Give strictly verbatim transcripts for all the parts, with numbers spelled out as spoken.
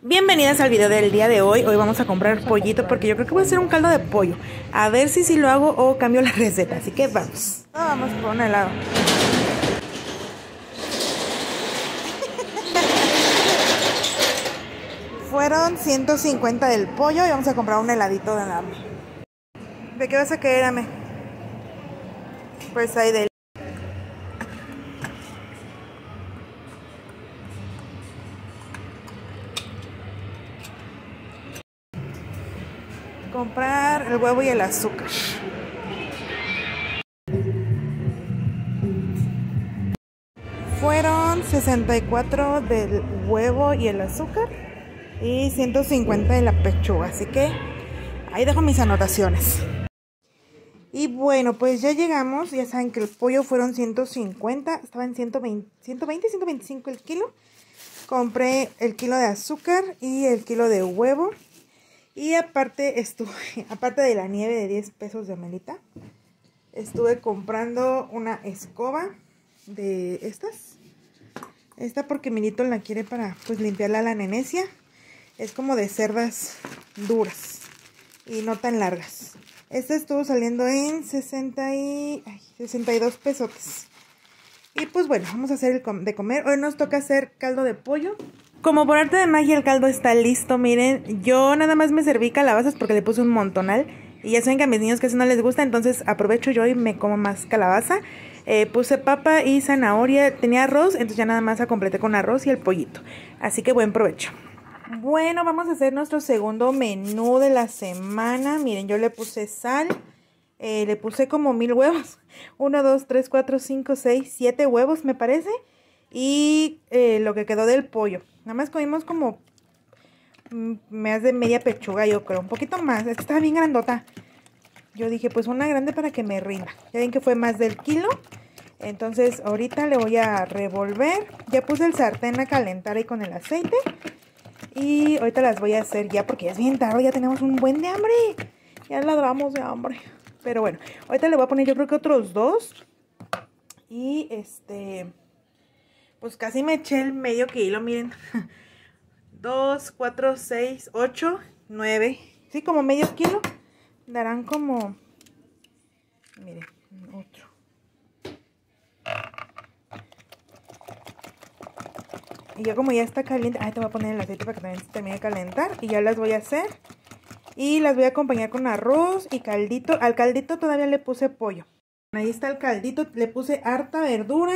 Bienvenidas al video del día de hoy. Hoy vamos a comprar pollito porque yo creo que voy a hacer un caldo de pollo. A ver si si lo hago o cambio la receta. Así que vamos. Vamos por un helado. Fueron ciento cincuenta del pollo y vamos a comprar un heladito de nada. ¿De qué vas a querer, Ame? Pues hay de... comprar el huevo y el azúcar. Fueron sesenta y cuatro del huevo y el azúcar y ciento cincuenta de la pechuga, así que ahí dejo mis anotaciones. Y bueno, pues ya llegamos. Ya saben que el pollo fueron ciento cincuenta, estaba en ciento veinte, ciento veinte, ciento veinticinco el kilo. Compré el kilo de azúcar y el kilo de huevo. Y aparte estuve, aparte de la nieve de diez pesos de Amelita, estuve comprando una escoba de estas. Esta porque Milito la quiere para pues limpiarla a la nenecia. Es como de cerdas duras y no tan largas. Esta estuvo saliendo en sesenta y, ay, sesenta y dos pesotes. Y pues bueno, vamos a hacer el com de comer. Hoy nos toca hacer caldo de pollo. Como por arte de magia el caldo está listo, miren. Yo nada más me serví calabazas porque le puse un montonal. Y ya saben que a mis niños casi no les gusta, entonces aprovecho yo y me como más calabaza. Eh, puse papa y zanahoria, tenía arroz, entonces ya nada más la completé con arroz y el pollito. Así que buen provecho. Bueno, vamos a hacer nuestro segundo menú de la semana. Miren, yo le puse sal, eh, le puse como mil huevos. Uno, dos, tres, cuatro, cinco, seis, siete huevos me parece. Y eh, lo que quedó del pollo. Nada más comimos como más de media pechuga, yo creo. Un poquito más, es que estaba bien grandota. Yo dije, pues una grande para que me rinda. Ya ven que fue más del kilo. Entonces ahorita le voy a revolver. Ya puse el sartén a calentar ahí con el aceite. Y ahorita las voy a hacer ya porque ya es bien tarde. Ya tenemos un buen de hambre. Ya ladramos de hambre. Pero bueno, ahorita le voy a poner yo creo que otros dos. Y este... pues casi me eché el medio kilo, miren. dos, cuatro, seis, ocho, nueve. Sí, como medio kilo. Darán como... miren, otro. Y ya como ya está caliente... ay, te voy a poner el aceite para que también se termine de calentar. Y ya las voy a hacer. Y las voy a acompañar con arroz y caldito. Al caldito todavía le puse pollo. Ahí está el caldito. Le puse harta verdura.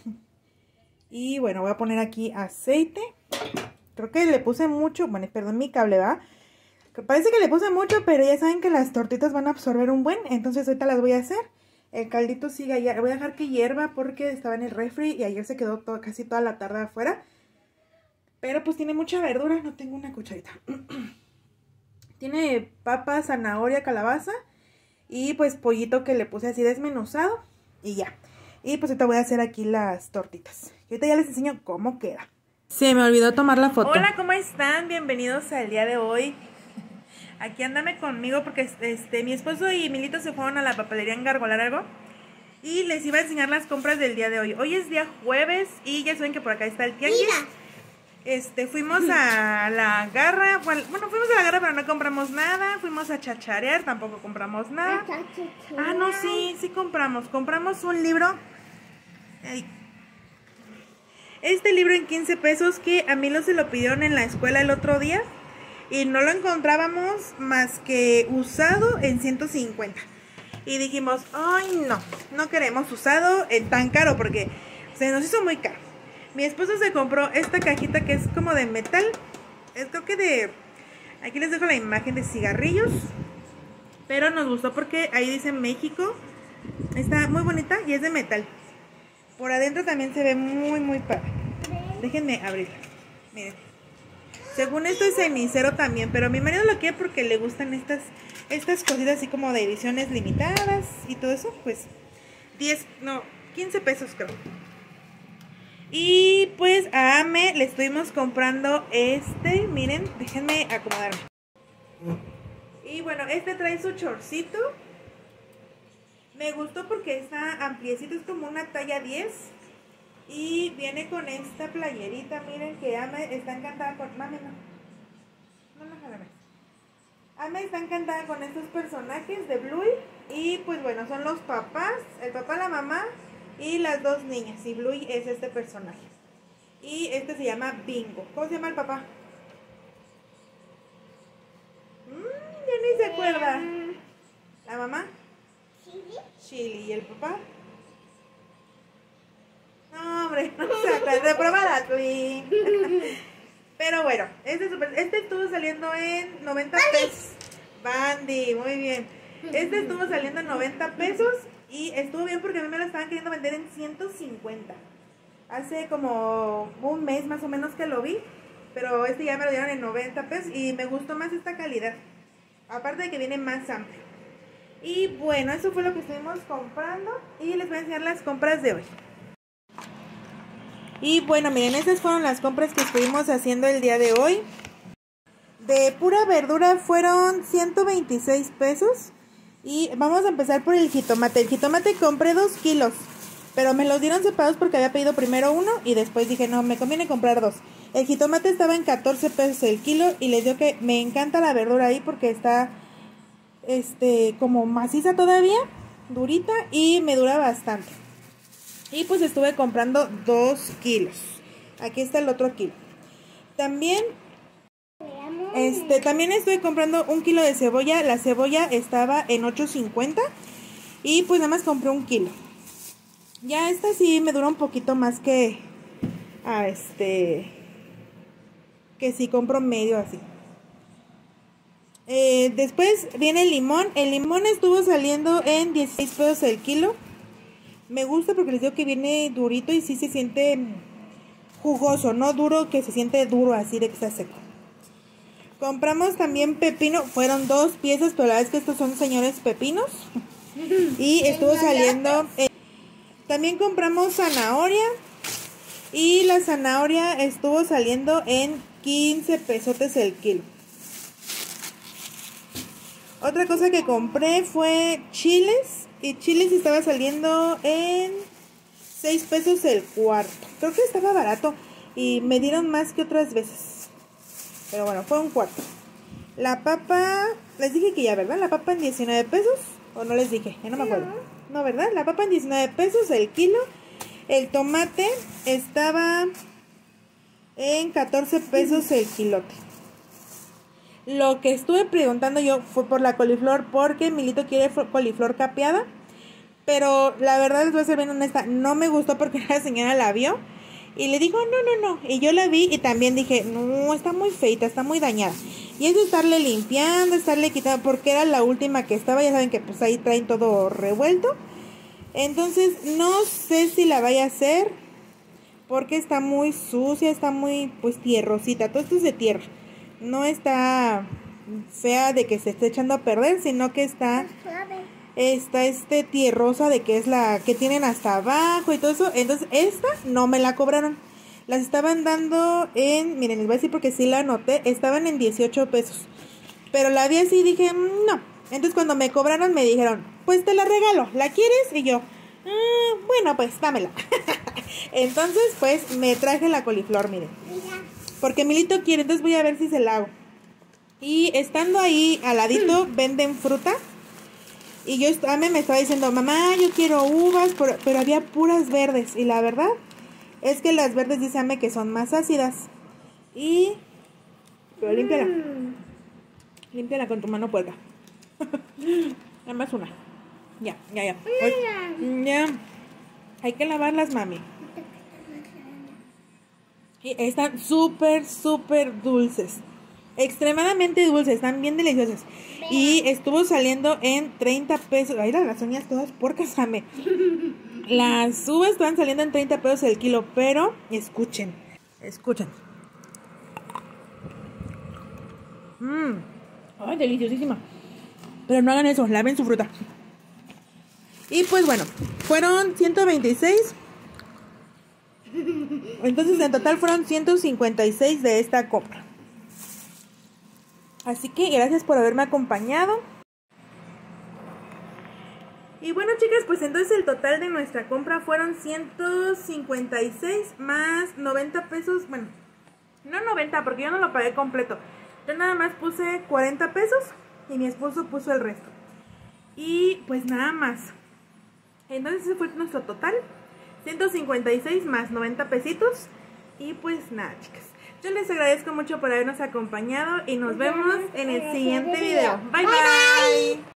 Y bueno, voy a poner aquí aceite. Creo que le puse mucho. Bueno, perdón mi cable, ¿va? Parece que le puse mucho, pero ya saben que las tortitas van a absorber un buen. Entonces ahorita las voy a hacer. El caldito sigue allá. Voy a dejar que hierva porque estaba en el refri y ayer se quedó todo, casi toda la tarde afuera. Pero pues tiene mucha verdura. No tengo una cucharita. Tiene papa, zanahoria, calabaza. Y pues pollito que le puse así desmenuzado. Y ya. Y pues ahorita voy a hacer aquí las tortitas. Y ahorita ya les enseño cómo queda. Se me olvidó tomar la foto. Hola, ¿cómo están? Bienvenidos al día de hoy. Aquí ándame conmigo porque este mi esposo y Milito se fueron a la papelería a engargolar algo. Y les iba a enseñar las compras del día de hoy. Hoy es día jueves y ya saben que por acá está el tianguis. Mira. Este, fuimos a la garra. Bueno, fuimos a la garra pero no compramos nada. Fuimos a chacharear, tampoco compramos nada. Ah, no, sí, sí compramos. Compramos un libro. Ay. Este libro en quince pesos que a Milo se lo pidieron en la escuela el otro día. Y no lo encontrábamos más que usado en ciento cincuenta. Y dijimos, ay no, no queremos usado en tan caro porque se nos hizo muy caro. Mi esposo se compró esta cajita que es como de metal. Es creo que de... aquí les dejo la imagen de cigarrillos. Pero nos gustó porque ahí dice México. Está muy bonita y es de metal. Por adentro también se ve muy muy padre. Déjenme abrirla. Miren. Según esto es cenicero también, pero mi marido lo quiere porque le gustan estas estas cositas así como de ediciones limitadas y todo eso, pues diez, no, quince pesos creo. Y pues a Ame le estuvimos comprando este, miren, déjenme acomodarme. Y bueno, este trae su chorcito. Me gustó porque está ampliecito, es como una talla diez. Y viene con esta playerita, miren que Ame está encantada con... mami, no. Ame está encantada con estos personajes de Bluey. Y pues bueno, son los papás, el papá, la mamá y las dos niñas. Y Bluey es este personaje. Y este se llama Bingo. ¿Cómo se llama el papá? Mm, ya ni se acuerda. ¿La mamá? Chili. Chili. ¿Y el papá? No, hombre, no se acuerda. Reprobada, Twin. Pero bueno, este, super, este estuvo saliendo en noventa pesos. Bandy, muy bien. Este estuvo saliendo en noventa pesos y estuvo bien porque a mí me lo estaban queriendo vender en ciento cincuenta. Hace como un mes más o menos que lo vi, pero este ya me lo dieron en noventa pesos y me gustó más esta calidad. Aparte de que viene más amplio. Y bueno, eso fue lo que estuvimos comprando y les voy a enseñar las compras de hoy. Y bueno, miren, estas fueron las compras que estuvimos haciendo el día de hoy. De pura verdura fueron ciento veintiséis pesos. Y vamos a empezar por el jitomate. El jitomate compré dos kilos, pero me los dieron separados porque había pedido primero uno y después dije, no, me conviene comprar dos. El jitomate estaba en catorce pesos el kilo y les digo que me encanta la verdura ahí porque está este como maciza todavía, durita y me dura bastante. Y pues estuve comprando dos kilos. Aquí está el otro kilo. También, este, también estuve comprando un kilo de cebolla. La cebolla estaba en ocho cincuenta. Y pues nada más compré un kilo. Ya esta sí me dura un poquito más que a este que si compro medio así. Eh, después viene el limón. El limón estuvo saliendo en dieciséis pesos el kilo. Me gusta porque les digo que viene durito y sí se siente jugoso, no duro que se siente duro así de que está seco. Compramos también pepino, fueron dos piezas, pero la verdad es que estos son señores pepinos. Y estuvo saliendo... Eh, también compramos zanahoria y la zanahoria estuvo saliendo en quince pesotes el kilo. Otra cosa que compré fue chiles. Y chiles estaba saliendo en seis pesos el cuarto. Creo que estaba barato y me dieron más que otras veces. Pero bueno, fue un cuarto. La papa, les dije que ya, ¿verdad? La papa en diecinueve pesos. ¿O no les dije? Ya no me acuerdo. No, ¿verdad? La papa en diecinueve pesos el kilo. El tomate estaba en catorce pesos el kilote. Lo que estuve preguntando yo fue por la coliflor, porque Milito quiere coliflor capeada. Pero la verdad les voy a ser bien honesta, no me gustó porque la señora la vio y le dijo no, no, no. Y yo la vi y también dije, no, está muy feita, está muy dañada. Y es de estarle limpiando, estarle quitando, porque era la última que estaba. Ya saben que pues ahí traen todo revuelto. Entonces no sé si la vaya a hacer porque está muy sucia, está muy pues tierrosita. Todo esto es de tierra. No está fea de que se esté echando a perder, sino que está, está este tierrosa de que es la que tienen hasta abajo y todo eso. Entonces esta no me la cobraron. Las estaban dando en, miren, les voy a decir porque sí la anoté, estaban en dieciocho pesos. Pero la vi así y dije, no. Entonces cuando me cobraron me dijeron, pues te la regalo, ¿la quieres? Y yo, ah, bueno, pues dámela. Entonces pues me traje la coliflor, miren. Porque Milito quiere, entonces voy a ver si se la hago. Y estando ahí al ladito venden fruta. Y yo, Ame me estaba diciendo, mamá, yo quiero uvas, pero, pero había puras verdes. Y la verdad es que las verdes dice Ame que son más ácidas. Y... pero límpiala. Mm. Límpiala con tu mano puerca. Nada más una. Ya, ya, ya. Hoy, ya. Hay que lavarlas, mami. Y están súper, súper dulces. Extremadamente dulces, están bien deliciosas. Y estuvo saliendo en treinta pesos. Ay, las uñas todas puercas, Ame. Las uvas estaban saliendo en treinta pesos el kilo. Pero, escuchen, escuchen. Mmm. Ay, deliciosísima. Pero no hagan eso, laven su fruta. Y pues bueno, fueron ciento veintiséis. Entonces en total fueron ciento cincuenta y seis de esta compra. Así que gracias por haberme acompañado. Y bueno, chicas, pues entonces el total de nuestra compra fueron ciento cincuenta y seis más noventa pesos. Bueno, no noventa porque yo no lo pagué completo. Yo nada más puse cuarenta pesos y mi esposo puso el resto. Y pues nada más. Entonces ese fue nuestro total, ciento cincuenta y seis más noventa pesitos. Y pues nada, chicas, yo les agradezco mucho por habernos acompañado y nos vemos en el siguiente video. Bye bye.